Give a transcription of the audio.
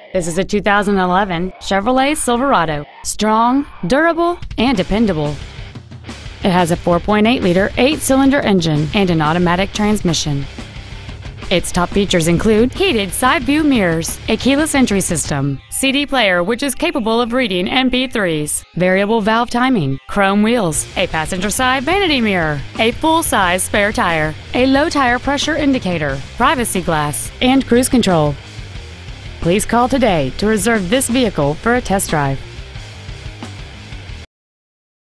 This is a 2011 Chevrolet Silverado. Strong, durable, and dependable. It has a 4.8-liter 8-cylinder engine and an automatic transmission. Its top features include heated side view mirrors, a keyless entry system, CD player which is capable of reading MP3s, variable valve timing, chrome wheels, a passenger side vanity mirror, a full-size spare tire, a low tire pressure indicator, privacy glass, and cruise control. Please call today to reserve this vehicle for a test drive.